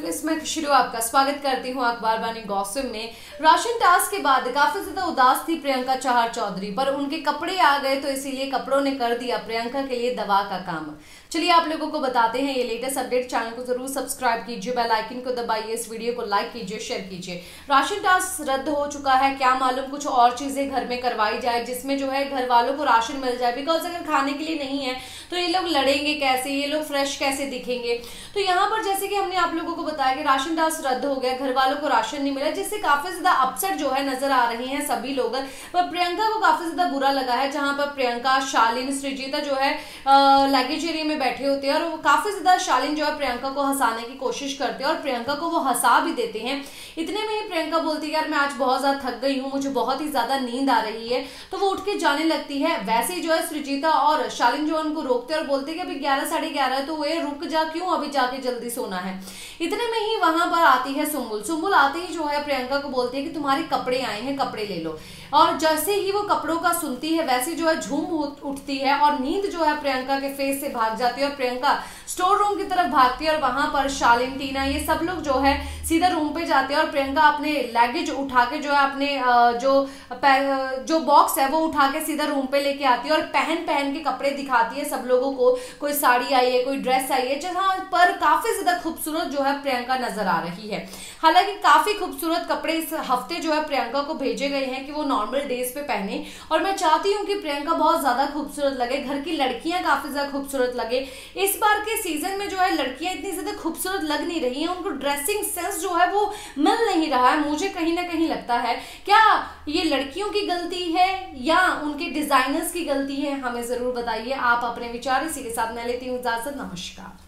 इसमें शुरू आपका स्वागत करती हूँ अखबार बानी गॉसिप में। राशन टास्क के बाद काफी ज्यादा उदास थी प्रियंका चहर चौधरी, पर उनके कपड़े आ गए तो इसीलिए कपड़ों ने कर दिया प्रियंका के लिए दवा का काम। चलिए आप लोगों को बताते हैं ये लेटेस्ट अपडेट। चैनल को जरूर सब्सक्राइब कीजिए, बेल आइकन को दबाइए, इस वीडियो को लाइक कीजिए, शेयर कीजिए। राशन टास्क रद्द हो चुका है, क्या मालूम कुछ और चीजें घर में करवाई जाए जिसमें जो है घर वालों को राशन मिल जाए। बिकॉज अगर खाने के लिए नहीं है तो ये लोग लड़ेंगे कैसे, ये लोग फ्रेश कैसे दिखेंगे। तो यहाँ पर जैसे कि हमने आप लोगों को बताया कि राशन टास्क रद्द हो गया, घर वालों को राशन नहीं मिला, जिससे काफी ज्यादा अपसेट जो है नजर आ रही हैं सभी लोग। पर प्रियंका को काफी ज्यादा बुरा लगा है, जहां पर प्रियंका, शालीन, सृजिता जो है लगेज एरिया में बैठे होते हैं और वो काफी ज्यादा शालीन जो है प्रियंका को हंसाने की कोशिश करते हैं और प्रियंका को वो हंसा भी देते हैं। इतने में ही प्रियंका बोलती है यार मैं आज बहुत ज्यादा थक गई हूँ, मुझे बहुत ही ज्यादा नींद आ रही है, तो वो उठ के जाने लगती है। वैसे ही जो है सृजिता और शालीन जो उनको रोकते हैं और बोलते हैं कि अभी 11 साढ़े 11 है तो वे रुक जा, क्यों अभी जाके जल्दी सोना है। इतने में ही वहां पर आती है सुम्बुल। सुम्बुल आते ही जो है प्रियंका को बोलती है कि तुम्हारे कपड़े आए हैं, कपड़े ले लो। और जैसे ही वो कपड़ों का सुनती है वैसे जो है झूम उठती है और नींद जो है प्रियंका के फेस से भाग जाती है और प्रियंका स्टोर रूम की तरफ भागती है। और वहां पर शालीन, टीना, ये सब लोग जो है सीधा रूम पे जाते हैं और प्रियंका अपने लगेज उठा के जो है अपने जो बॉक्स है वो उठा के सीधा रूम पे लेके आती है और पहन के कपड़े दिखाती है सब लोगों को। कोई साड़ी आई है, कोई ड्रेस आई है, जहां पर काफी ज्यादा खूबसूरत जो है प्रियंका नजर आ रही है। हालांकि काफी खूबसूरत कपड़े इस हफ्ते जो है प्रियंका को भेजे गए हैं कि वो नॉर्मल डेज पे पहने, और मैं चाहती हूँ कि प्रियंका बहुत ज्यादा खूबसूरत लगे, घर की लड़कियां काफी ज्यादा खूबसूरत लगे। इस बार के सीजन में जो है लड़कियां इतनी ज्यादा खूबसूरत लग नहीं रही हैं, उनको ड्रेसिंग सेंस जो है वो मिल नहीं रहा है। मुझे कहीं ना कहीं लगता है क्या ये लड़कियों की गलती है या उनके डिजाइनर्स की गलती है, हमें जरूर बताइए। आप अपने विचार इसी के साथ मैं लेती हूँ इजाजत। नमस्कार।